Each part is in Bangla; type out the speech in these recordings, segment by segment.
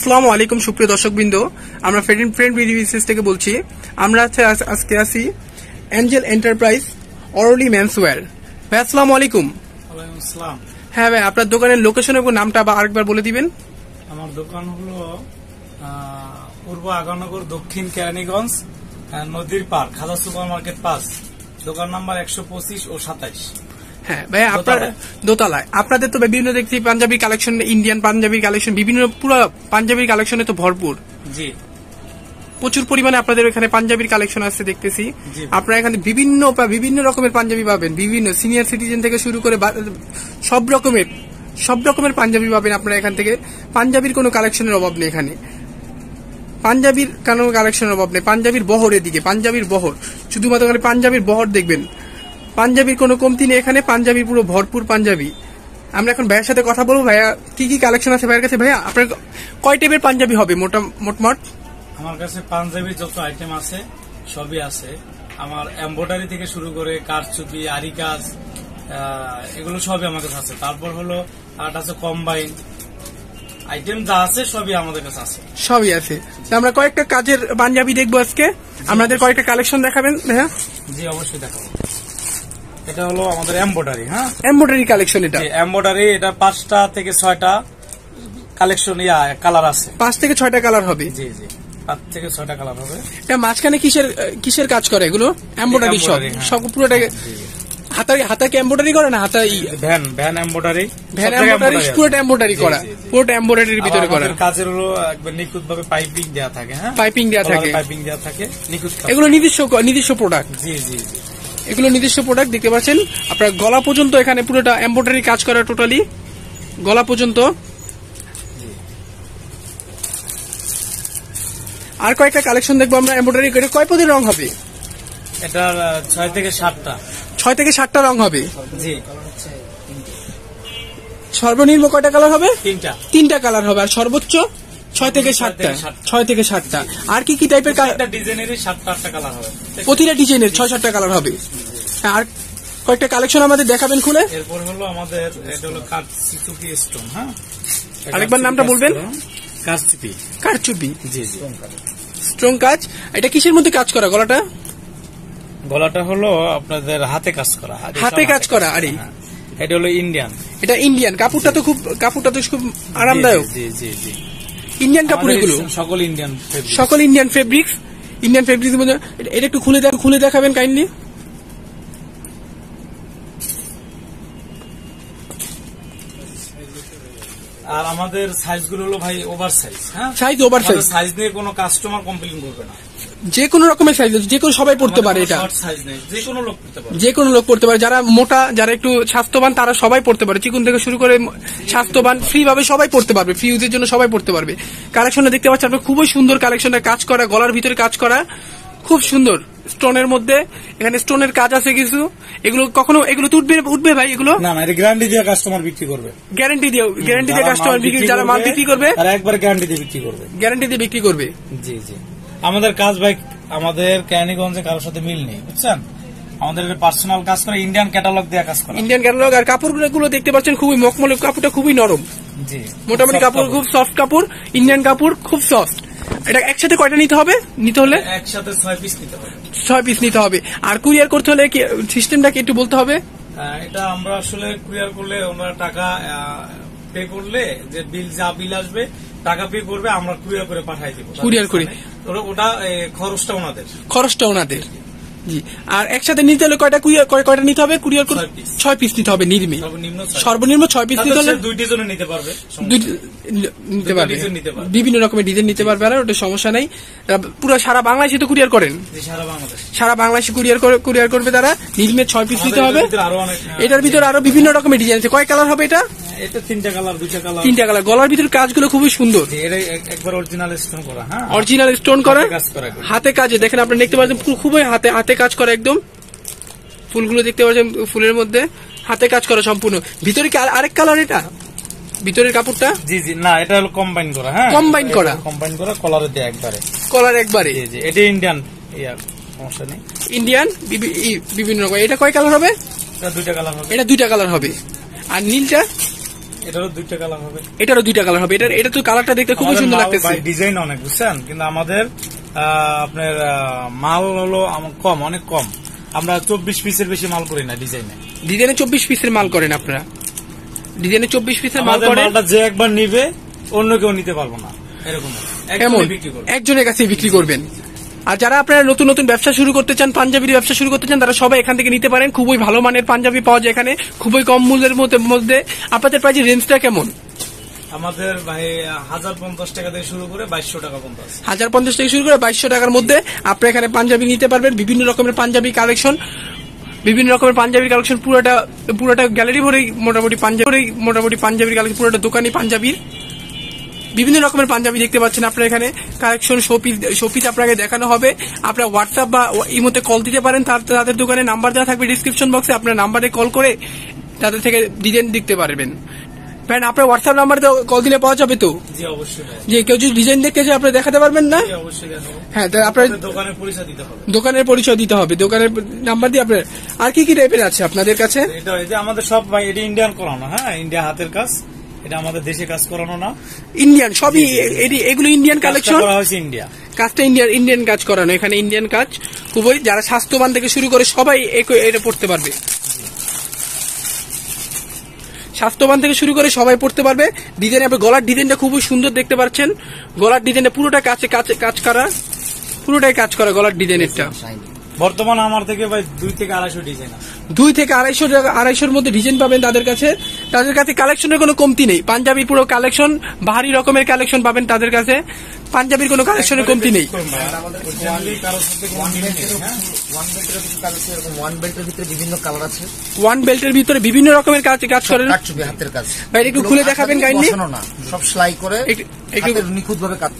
আসসালামু আলাইকুম সুপ্রিয় দর্শকবৃন্দ, আমরা ফ্রেন্ড বিডিবিসিএস থেকে বলছি। আমরা আজকে আছি এঞ্জেল এন্টারপ্রাইজ অরলি মেন্সওয়্যার। ভাই আসসালামু আলাইকুম। ওয়ালাইকুম আসসালাম। হ্যাঁ ভাই, আপনার দোকানের লোকেশন এবং নামটা আরেকবার বলে দিবেন। আমার দোকান হলো পূর্ব আগানগর, দক্ষিণ কেরানীগঞ্জ, নদীর পার, খাজা সুপার মার্কেট পাস, দোকান নাম্বার 125 ও 27। হ্যাঁ ভাই, আপনার দোতলায়। আপনাদের তো বিভিন্ন দেখছি panjabi collection, Indian panjabi collection, বিভিন্ন পুরো পাঞ্জাবির কালেকশনে তো ভরপুর। জি, প্রচুর পরিমাণে আপনাদের এখানে পাঞ্জাবির কালেকশন আছে দেখতেছি। আপনারা এখানে বিভিন্ন রকমের পাঞ্জাবি পাবেন, বিভিন্ন সিনিয়র সিটিজেন থেকে শুরু করে সব রকমের পাঞ্জাবি পাবেন আপনারা এখান থেকে। পাঞ্জাবির কোনো কালেকশনের অভাব নেই এখানে, পাঞ্জাবির কোনো কালেকশনের অভাব নেই। পাঞ্জাবির বহর, এদিকে পাঞ্জাবির বহর, শুধুমাত্র পাঞ্জাবির বহর দেখবেন, পাঞ্জাবির কোনো কমতি নেই এখানে, পাঞ্জাবি পুরো ভরপুর পাঞ্জাবি। আমরা এখন ভাইয়ের সাথে কথা বলবো। ভাইয়া, কি কি কালেকশন আছে ভাইয়ের কাছে? ভাইয়া, আপনার কয় টাইপের পাঞ্জাবি হবে মোটমাট? আমার কাছে পাঞ্জাবির যত আইটেম আছে সবই আছে। আমার এমব্রয়ডারি থেকে শুরু করে কারচুপি, আরি কাজ, এগুলো সবই আমার কাছে আছে। তারপর হলো আর আছে কম্বাইন আইটেম, যা আছে সবই আমাদের কাছে আছে, সবই আছে। আমরা কয়েকটা কাজের পাঞ্জাবি দেখবো আজকে, আমাদের কয়েকটা কালেকশন দেখাবেন ভাইয়া? জি, অবশ্যই দেখাবো। এটা হলো আমাদের এমব্রয়ডারি। হ্যাঁ, এমব্রয়ডারি কালেকশন। এটা এমব্রয়ডারি, এটা 5টা থেকে 6টা কালেকশন কালার আছে। 5 থেকে 6টা কালার হবে। জি জি, 5 থেকে 6টা কালার হবে। এটা মাঝখানে কিসের কাজ করে এগুলো? এমব্রয়ডারি সব পুরোটা হাতাকে এমব্রয়ডারি করে না? ভ্যান এমব্রয়ডারি, পুরোটা এমব্রয়ডারি করা, পুরোটা এমব্রয়ডারির ভিতরে করা। কাজের হলো একবার নিখুঁত ভাবে পাইপিং দেওয়া থাকে। হ্যাঁ, পাইপিং দেওয়া থাকে নিখুঁত। এগুলো নিজস্ব প্রোডাক্ট। জি জি জি, এগুলো নিজস্ব প্রোডাক্ট। দেখতে পাচ্ছেন আপনার গলা পর্যন্ত এখানে পুরোটা এমব্রয়ডারি কাজ করা, টোটালি গলা পর্যন্ত। আর কয়েকটা কালেকশন দেখবো আমরা এমব্রয়ডারি করে। কয় পদের রং হবে এটার? 6 থেকে 7টা। 6 থেকে 7টা রং হবে। জি, সর্বনিম্ন কয়টা কালার হবে? 3টা কালার হবে। আর সর্বোচ্চ 6 থেকে 7টা। 6 থেকে 7টা। আর কি কি টাইপের? ডিজাইনেরই 7-8টা কালার হবে, প্রতিটা ডিজাইনের 6-7টা কালার হবে। আর কয়েকটা কালেকশন আমাদের দেখাবেন খুলে? এরপর হলো আমাদের এটা হলো কারচুপি স্টোন। হ্যাঁ, আরেকবার নামটা বলবেন? কারচুপি। জি জি, স্ট্রং কাজ। এটা কিসের মধ্যে কাজ করা? গলাটা হলো আপনাদের হাতে কাজ করা। আরে এটা হলো ইন্ডিয়ান। এটা ইন্ডিয়ান। কাপড়টা তো খুব আরামদায়ক। জি জি জি, ইন্ডিয়ান কাপড় এগুলো, সকল ইন্ডিয়ান ফেব্রিক্স। ইন্ডিয়ান ফেব্রিক্স মধ্যে এটা একটু খুলে দেখাবেন কাইন্ডলি। আর আমাদের সাইজ গুলো হলো ভাই ওভার সাইজ। হ্যাঁ, সাইজ নিয়ে কোনো কাস্টমার কমপ্লেইন করবে না। যে কোনো রকমের সাইজ, যে কোনো সবাই পড়তে পারে। এটা সাইজ নেই, যে কোনো লোক পড়তে পারে। যারা মোটা, যারা একটু স্বাস্থ্যবান, তারা সবাই পড়তে পারে। চিকুন থেকে শুরু করে স্বাস্থ্যবান, ফ্রি ভাবে সবাই পড়তে পারবে, ফ্রি ইউজের জন্য সবাই পড়তে পারবে। কালেকশনটা দেখতে পাচ্ছেন আপনার, খুবই সুন্দর কালেকশনটা কাজ করা, গলার ভিতরে কাজ করা, খুব সুন্দর স্টোনের মধ্যে। এখানে স্টোনের কাজ আছে কিছু। এগুলো তো উঠবে ভাই? এগুলো না, এটা গ্যারান্টি দিয়ে কাস্টমার বিক্রি করবে। গ্যারান্টি দিয়ে কাস্টমার যারা মাল বিক্রি করবে, আর একবার গ্যারান্টি দিয়ে বিক্রি করবে। জি জি, আমাদের কাজ ভাই, আমাদের কেরানীগঞ্জে কারোর সাথে মিল নেই, বুঝছেন। আমাদের পার্সোনাল কাজ করে, ইন্ডিয়ান ক্যাটালগ দিয়ে কাজ করে। Indian catalogue. আর কাপড়গুলো দেখতে পাচ্ছেন খুবই মখমলে, কাপড়টা খুবই নরম। জি, মোটামুটি কাপড় খুব সফট কাপড়, ইন্ডিয়ান কাপড় খুব সফট। এটা একসাথে কয়টা নিতে হবে? একসাথে 6 পিস নিতে হবে। 6 পিস নিতে হবে। আর কুরিয়ার করতে হলে সিস্টেমটা কি একটু বলতে হবে? এটা আমরা আসলে কুরিয়ার করলে, আমরা টাকা পে করলে, যে বিল আসবে, টাকা পে করবে, আমরা কুরিয়ার করে পাঠাই দিব। কুরিয়ার করে ওটা খরচটা ওনাদের। জি। আর একসাথে নিতে হলে কয়টা নিতে হবে? কুরিয়ার করে 6 পিস নিতে হবে। সর্বনিম্ন 6 পিস নিতে হলে 2টি জন নিতে পারবে, বিভিন্ন রকমের ডিজাইন নিতে পারবে। আর ওটা সমস্যা নাই। পুরো সারা বাংলাদেশে তো কুরিয়ার করেন? সারা বাংলাদেশে কুরিয়ার করবে তারা। নির্মে 6 পিস নিতে হবে। এটার ভিতরে আরো বিভিন্ন রকমের ডিজাইন আছে। কয় কালার হবে এটা? 3টা কালার, 2টা কালার। 3টা কালার। গলার ভিতরে কাজগুলো খুবই সুন্দর, একবার অরিজিনাল স্টোন করা। হ্যাঁ, অরিজিনাল স্টোন করা, হাতে কাজে। দেখেন, আপনি দেখতে পাচ্ছেন খুবই হাতে কাজ করা একদম। ফুলগুলো দেখতে পাচ্ছেন, ফুলের মধ্যে হাতে কাজ করা সম্পূর্ণ। ভিতরে কি আরেক কালার? এটা ভিতরের কাপড়টা? জি জি, না, এটা হলো কম্বাইন করা। হ্যাঁ, কম্বাইন করা কলারে দিয়ে একবারে। জি জি, এটা ইন্ডিয়ান, সমস্যা নেই। ইন্ডিয়ান বিভিন্ন রকম। এটা কয় কালার হবে? এটা 2টা কালার হবে। এটা 2টা কালার হবে। আর নীলটা? এটারও 2টা কালার হবে। এটারও 2টা কালার হবে। এটা তো কালারটা দেখতে খুব সুন্দর লাগতেছে। ডিজাইন অনেক বুঝছেন, কিন্তু আমাদের আপনার মাল হলো কম, অনেক কম। আমরা 24 পিসের বেশি মাল করি না ডিজাইনে। 24 পিসের মাল করেন আপনারা? ডিজাইনে 24 পিসের মাল করেন। মালটা যে একবার নিবে অন্য কেউ নিতে পারবো না, এরকম একজনের কাছে বিক্রি করবেন। আর যারা আপনারা নতুন নতুন ব্যবসা শুরু করতে চান, পাঞ্জাবির ব্যবসা শুরু করতে চান, তারা সবাই এখান থেকে নিতে পারেন। খুবই ভালো মানের পাঞ্জাবি পাওয়া যায় এখানে, খুবই কম মূল্যের মধ্যে। আপনাদের প্রাইসের রেঞ্জটা কেমন? আমাদের ভাই 1050 টাকা থেকে শুরু করে 2200 টাকা পর্যন্ত আছে। 1050 থেকে শুরু করে 2200 টাকার মধ্যে আপনারা এখানে পাঞ্জাবি নিতে পারবেন। বিভিন্ন রকমের পাঞ্জাবি কালেকশন, পুরোটা গ্যালারি ভরেই মোটামুটি পাঞ্জাবির কালেকশন, পুরোটা দোকানি পাঞ্জাবির। বিভিন্ন রকমের পাঞ্জাবি দেখতে পাচ্ছেন আপনারা এখানে। কালেকশন শোপিস আপনাকে দেখানো হবে। আপনারা হোয়াটসঅ্যাপ বা ইমোতে কল দিতে পারেন। তাদের দোকানে নাম্বার দেওয়া থাকবে ডিসক্রিপশন বক্সে। আপনার নাম্বারে কল করে তাদের থেকে ডিজাইন দেখতে পারবেন। ভাই আপনার হোয়াটসঅ্যাপ নাম্বারে কল দিলে পাওয়া যাবে তো? জি অবশ্যই। যে কেউ যদি ডিজাইন দেখতে চায় আপনারা দেখাতে পারবেন না? হ্যাঁ, আপনার দোকানের পরিচয় দিতে হবে। দোকানের নাম্বার দিয়ে আপনার। আর কি কি টাইপের আছে আপনাদের কাছে? এটা আমাদের সব ভাই, এটা ইন্ডিয়ান করানো। হ্যাঁ, ইন্ডিয়া হাতের কাজ, এটা আমাদের দেশে কাজ করানো না, ইন্ডিয়ান সবই। এগুলো ইন্ডিয়ান কালেকশন, ইন্ডিয়া কাজটা ইন্ডিয়ান কাজ করানো। এখানে ইন্ডিয়ান কাজ খুবই, যারা স্বাস্থ্যবান থেকে শুরু করে সবাই এটা পড়তে পারবে। স্বাস্থ্যবান থেকে শুরু করে সবাই পড়তে পারবে। ডিজাইন, আপনার গলার ডিজাইনটা খুবই সুন্দর দেখতে পাচ্ছেন। গলার ডিজাইনটা পুরোটা কাজ করা, পুরোটাই কাজ করা গলার ডিজাইনেরটা। বর্তমানে আমার থেকে ভাই 2 থেকে 250 ডিজাইন আছে। 2 থেকে 250-র মধ্যে ডিজাইন পাবেন তাদের কাছে। কালেকশনের কোনো কমতি নেই। পাঞ্জাবির পুরো কালেকশন, ভারী রকমের কালেকশন পাবেন তাদের কাছে। পাঞ্জাবির কোনো কালেকশনের কমতি নেই। ওয়ান বেল্টের ভিতরে বিভিন্ন রকমের কাজ করেন। ভাই একটু খুলে দেখাবেন কাইন্ডলি। সব সেলাই করে নিখুঁত ভাবে কাজ।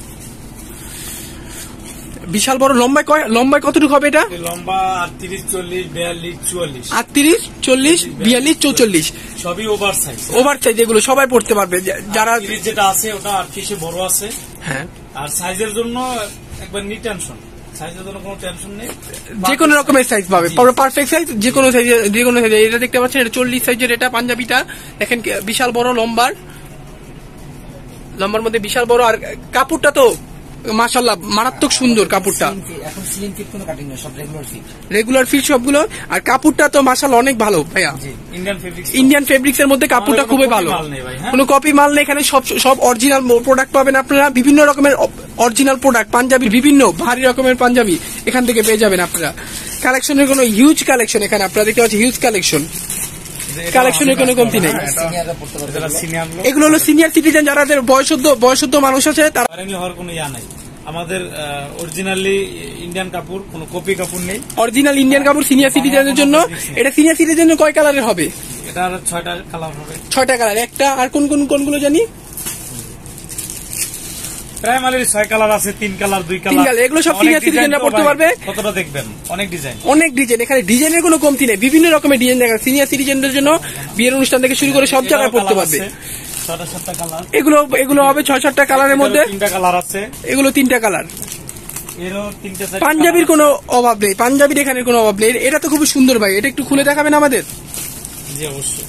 বিশাল বড়। লম্বায় কতটুকু হবে এটা? লম্বা 38, 40, 42, 44। 38, 40, 42, 44 সবই ওভার সাইজ। এগুলো সবাই পড়তে পারবে। যারা যেটা আছে ওটা 38 বড় আছে। হ্যাঁ, আর সাইজের জন্য একবার নি টেনশন, সাইজের জন্য কোনো টেনশন নেই। যে কোনো রকমের সাইজ পাবে, পারফেক্ট সাইজ। যে কোনো সাইজ। এটা দেখতে পাচ্ছেন, এটা 40 সাইজের। এটা পাঞ্জাবিটা দেখেন, বিশাল বড় লম্বার মধ্যে বিশাল বড়। আর কাপড়টা তো মাশাআল্লাহ মারাত্মক সুন্দর কাপড়টা। এখন স্লিম ফিট কোনো কাটিং না, সব রেগুলার ফিট সবগুলো। আর কাপড়টা তো মাশাআল্লাহ অনেক ভালো ভাইয়া। ইন্ডিয়ান ফেব্রিক্স এর মধ্যে কাপড়টা খুবই ভালো। কোনো কপি মাল নেই এখানে, সব অরিজিনাল প্রোডাক্ট পাবেন আপনারা। বিভিন্ন রকমের অরিজিনাল প্রোডাক্ট, পাঞ্জাবির বিভিন্ন ভারী রকমের পাঞ্জাবি এখান থেকে পেয়ে যাবেন আপনারা। কালেকশনের কোনো হিউজ কালেকশন এখানে আপনারা দেখতে পাচ্ছেন, হিউজ কালেকশনের কোনো কমতি নেই। এগুলো হলো সিনিয়র সিটিজেন, যারা বয়সদ্ধ মানুষ আছে, তারা হওয়ার কোনো ইয়া নাই। আমাদের অরিজিনালি ইন্ডিয়ান কাপড়, কোনো কপি কাপড় নেই। অরিজিনাল ইন্ডিয়ান কাপড় সিনিয়র সিটিজেনের জন্য। এটা সিনিয়র সিটিজেনের কয় কালারের হবে? এটা 6টা কালার হবে। 6টা কালার। একটা আর কোনগুলো জানি? প্রাইমারি 6 কালার আছে, 3 কালার, 2 কালার। এগুলো সব সিনিয়র সিটিজেনরা পড়তে পারবে। কতটা দেখবেন, অনেক ডিজাইন। এখানে ডিজাইনের কোনো কমতি নেই। বিভিন্ন রকমের ডিজাইন দেখা। সিনিয়র সিটিজেনদের জন্য বিয়ের অনুষ্ঠান থেকে শুরু করে সব জায়গায় পড়তে পারবে। 6টা কালার। এগুলো হবে 6-7টা কালারের মধ্যে। 3টা কালার আছে। এগুলো 3টা কালার। এরও 3টা। পাঞ্জাবির কোনো অভাব নেই। পাঞ্জাবির এখানে কোনো অভাব নেই। এটা তো খুবই সুন্দর ভাই। এটা একটু খুলে দেখাবেন আমাদের? জি অবশ্যই।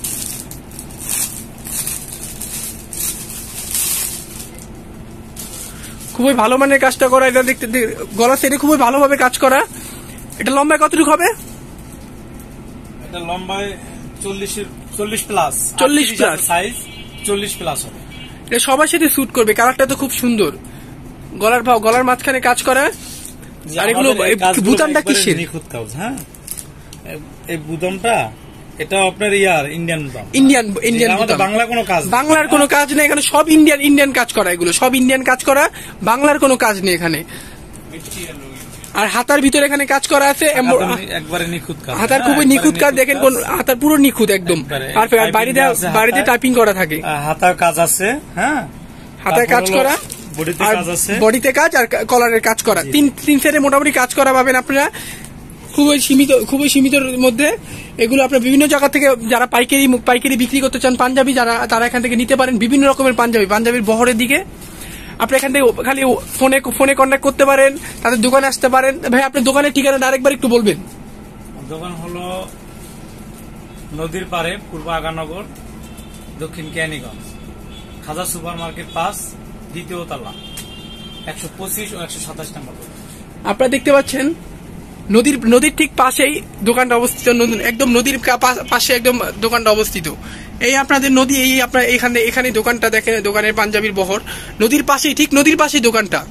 খুবই ভালো মানের কাজটা করা। এটা দেখতে গলা সেটে খুবই ভালোভাবে কাজ করা। এটা লম্বায় কতটুকু হবে? এটা লম্বায় 40 প্লাস। 40 প্লাস সাইজ, 40 প্লাস হবে। এটা সবার সাথে স্যুট করবে। কালারটা তো খুব সুন্দর। গলার মাঝখানে কাজ করা। আর এগুলো বুতামটা কিসের? নিখুঁত কাজ। হ্যাঁ, এই বুতামটা এটা আপনার ইন্ডিয়ান বাংলা কোনো কাজ, বাংলার কোনো কাজ নেই এখানে। সব ইন্ডিয়ান কাজ করা। এগুলো সব ইন্ডিয়ান কাজ করা, বাংলার কোনো কাজ নেই এখানে। আর হাতার ভিতরে এখানে কাজ করা আছে, একবারে নিখুঁত কাজ। হাতার খুবই নিখুঁত কাজ। দেখেন কোন হাতার পুরো নিখুঁত একদম পারফেক্ট। আর বাড়িতে টাইপিং করা থাকে। হাতার কাজ আছে। হ্যাঁ, হাতায় কাজ করা, বডিতে কাজ, আর কলারের কাজ করা। তিন সাইডে মোটামুটি কাজ করা পাবেন আপনারা। খুবই সীমিতর মধ্যে। এগুলো আপনার বিভিন্ন জায়গা থেকে যারা পাইকারি বিক্রি করতে চান পাঞ্জাবি, তারা এখান থেকে নিতে পারেন। বিভিন্ন রকমের পাঞ্জাবির বহরের দিকে আপনি এখান থেকে খালি ফোনে কন্ট্যাক্ট করতে পারেন, তাদের দোকানে আসতে পারেন। ভাই আপনার দোকানের ঠিকানা আরেকবার একটু বলবেন? দোকান হলো নদীর পাড়ে, পূর্ব আগানগর, দক্ষিণ কেরানীগঞ্জ, খাজা সুপার মার্কেট 5, দ্বিতীয় তলা, 125 ও 127 নম্বর। আপনারা দেখতে পাচ্ছেন নদীর ঠিক পাশেই দোকানটা অবস্থিত, একদম নদীর পাশে একদম দোকানটা অবস্থিত। এই আপনাদের নদী, এই আপনার এখানে দোকানটা দেখেন, দোকানের পাঞ্জাবির বহর নদীর পাশেই, ঠিক নদীর পাশেই দোকানটা,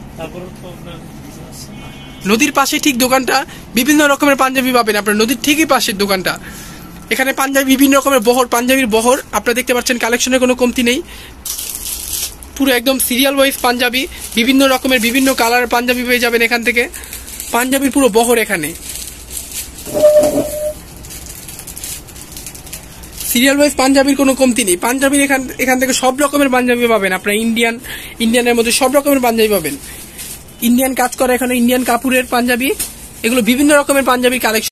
নদীর পাশে ঠিক দোকানটা। বিভিন্ন রকমের পাঞ্জাবি পাবেন আপনার নদীর ঠিকই পাশের দোকানটা। এখানে পাঞ্জাবি বিভিন্ন রকমের বহর, পাঞ্জাবির বহর আপনারা দেখতে পাচ্ছেন, কালেকশনের কোনো কমতি নেই। পুরো একদম সিরিয়াল ওয়াইজ পাঞ্জাবি, বিভিন্ন রকমের বিভিন্ন কালারের পাঞ্জাবি পেয়ে যাবেন এখান থেকে। পাঞ্জাবির পুরো বহর এখানে সিরিয়াল ওয়াইজ, পাঞ্জাবির কোনো কমতি নেই। পাঞ্জাবির এখান থেকে সব রকমের পাঞ্জাবি পাবেন আপনার। ইন্ডিয়ানের মধ্যে সব রকমের পাঞ্জাবি পাবেন। ইন্ডিয়ান কাজ করা, এখানে ইন্ডিয়ান কাপড়ের পাঞ্জাবি, এগুলো বিভিন্ন রকমের পাঞ্জাবি কালেকশন।